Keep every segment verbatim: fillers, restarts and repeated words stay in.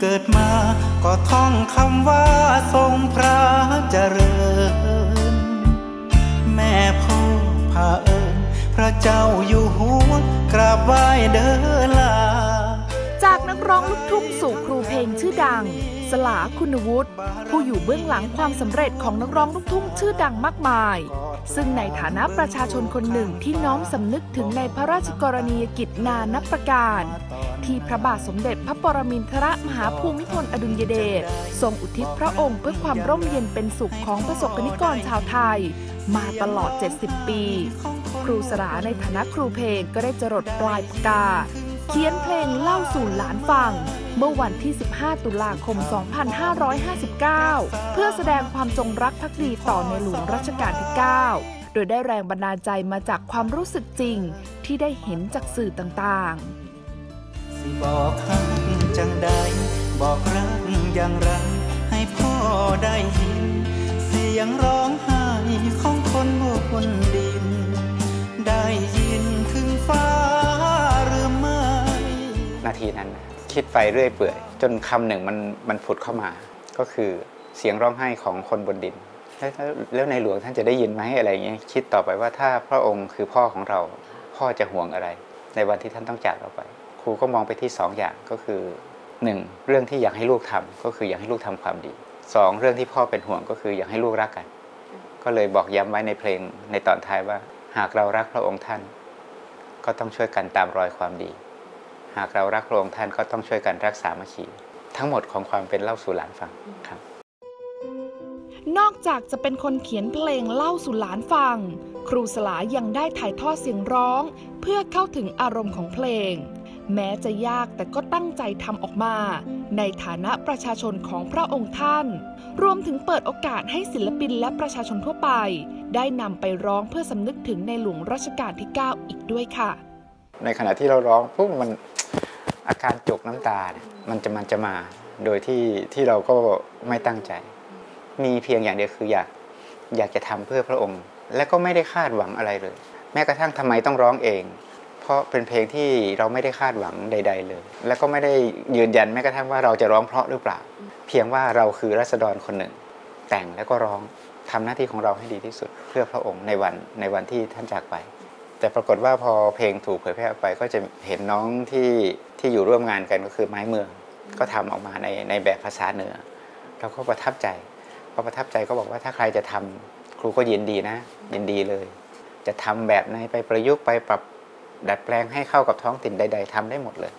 เกิดมาก็ท่องคำว่าทรงพระเจริญแม่พ่อพาเอิญพระเจ้าอยู่หัวกราบไหว้เดินลาจากนักร้องลูกทุ่งสู่ครูเพลงชื่อดังสลาคุณวุฒิผู้อยู่เบื้องหลังความสำเร็จของนักร้องลูกทุ่งชื่อดังมากมายซึ่งในฐานะประชาชนคนหนึ่งที่น้อมสำนึกถึงในพระราชกรณียกิจนานับประการที่พระบาทสมเด็จพระปรมินทรมหาภูมิพลอดุลยเดชทรงอุทิศพระองค์เพื่อความร่มเย็นเป็นสุขของประสบกนิกรชาวไทยมาตลอดเจ็ดสิบปีครูสลาในฐานะครูเพลงก็ได้จรดปลายปากกาเขียนเพลงเล่าสู่หลานฟังเมื่อวันที่สิบห้าตุลาคมสองพันห้าร้อยห้าสิบเก้าเพื่อแสดงความจงรักภักดีต่อในหลวงรัชกาลที่เก้าโดยได้แรงบันดาลใจมาจากความรู้สึกจริงที่ได้เห็นจากสื่อต่างๆสิบอกฮักจังใดบอกรักอย่างไรให้พ่อได้ยินเสียงร้องไห้ของคนบนดินได้ยินถึงฟ้าหรือไม่นาทีนั้นคิดไปเรื่อยเปื่อยจนคำหนึ่งมันมันผุดเข้ามาก็คือเสียงร้องไห้ของคนบนดินแล้วในหลวงท่านจะได้ยินไหมอะไรเงี้ยคิดต่อไปว่าถ้าพระองค์คือพ่อของเราพ่อจะห่วงอะไรในวันที่ท่านต้องจากเราไปครูก็มองไปที่สองอย่างก็คือหนึ่งเรื่องที่อยากให้ลูกทำก็คืออยากให้ลูกทำความดีสองเรื่องที่พ่อเป็นห่วงก็คืออยากให้ลูกรักกันก็เลยบอกย้ำไว้ในเพลงในตอนท้ายว่าหากเรารักพระองค์ท่านก็ต้องช่วยกันตามรอยความดีหากเรารักพระองค์ท่านก็ต้องช่วยกันรักษาสามัคคีทั้งหมดของความเป็นเล่าสู่หลานฟังครับนอกจากจะเป็นคนเขียนเพลงเล่าสู่หลานฟังครูสลายังได้ถ่ายทอดเสียงร้องเพื่อเข้าถึงอารมณ์ของเพลงแม้จะยากแต่ก็ตั้งใจทำออกมาในฐานะประชาชนของพระองค์ท่านรวมถึงเปิดโอกาสให้ศิลปินและประชาชนทั่วไปได้นำไปร้องเพื่อสำนึกถึงในหลวงรัชกาลที่เก้าอีกด้วยค่ะในขณะที่เราร้องปุ๊บมันอาการจกน้ำตาเนี่ยมันจะมันจะมาโดยที่ที่เราก็ไม่ตั้งใจมีเพียงอย่างเดียวคืออยากอยากจะทำเพื่อพระองค์และก็ไม่ได้คาดหวังอะไรเลยแม้กระทั่งทำไมต้องร้องเองเพราะเป็นเพลงที่เราไม่ได้คาดหวังใดๆเลยและก็ไม่ได้ยืนยันแม้กระทั่งว่าเราจะร้องเพราะหรือเปล่าเพียงว่าเราคือราษฎรคนหนึ่งแต่งแล้วก็ร้องทำหน้าที่ของเราให้ดีที่สุดเพื่อพระองค์ในวันในวันที่ท่านจากไปแต่ปรากฏว่าพอเพลงถูกเผยแพร่ออกไปก็จะเห็นน้องที่ที่อยู่ร่วมงานกันก็คือไม้เมืองก็ทำออกมาในในแบบภาษาเหนือเราก็ประทับใจพอประทับใจก็บอกว่าถ้าใครจะทำครูก็ยินดีนะยินดีเลยจะทำแบบไหนไปประยุกต์ไปปรับดัดแปลงให้เข้ากับท้องถิ่นใดๆทำได้หมดเลย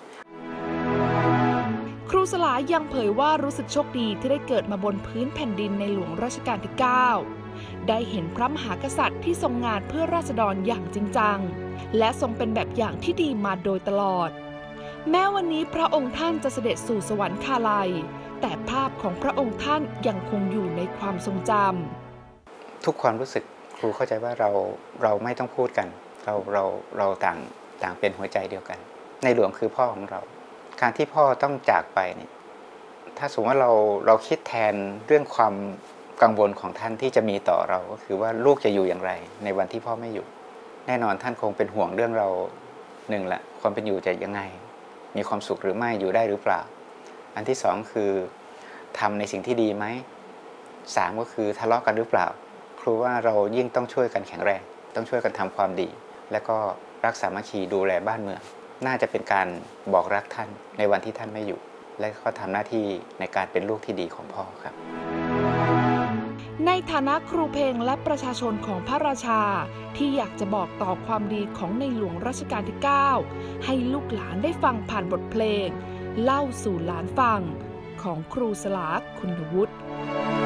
ครูสลายังเผยว่ารู้สึกโชคดีที่ได้เกิดมาบนพื้นแผ่นดินในหลวงรัชกาลที่เก้าได้เห็นพระมหากษัตริย์ที่ทรงงานเพื่อราษฎรอย่างจริงจังและทรงเป็นแบบอย่างที่ดีมาโดยตลอดแม้วันนี้พระองค์ท่านจะเสด็จสู่สวรรคาลัยแต่ภาพของพระองค์ท่านยังคงอยู่ในความทรงจำทุกความรู้สึกครูเข้าใจว่าเราเราไม่ต้องพูดกันเราเราเราต่างต่างเป็นหัวใจเดียวกันในหลวงคือพ่อของเราการที่พ่อต้องจากไปนี่ถ้าสมมติว่าเราเราคิดแทนเรื่องความกังวลของท่านที่จะมีต่อเราก็คือว่าลูกจะอยู่อย่างไรในวันที่พ่อไม่อยู่แน่นอนท่านคงเป็นห่วงเรื่องเราหนึ่งละความเป็นอยู่จะยังไงมีความสุขหรือไม่อยู่ได้หรือเปล่าอันที่สองคือทำในสิ่งที่ดีไหมสามก็คือทะเลาะกันหรือเปล่าครูว่าเรายิ่งต้องช่วยกันแข็งแรงต้องช่วยกันทำความดีและก็รักสามัคคีดูแลบ้านเมืองน่าจะเป็นการบอกรักท่านในวันที่ท่านไม่อยู่และก็ทำหน้าที่ในการเป็นลูกที่ดีของพ่อครับในฐานะครูเพลงและประชาชนของพระราชาที่อยากจะบอกต่อความดีของในหลวงรัชกาลที่เก้าให้ลูกหลานได้ฟังผ่านบทเพลงเล่าสู่หลานฟังของครูสลาคุณวุฒิ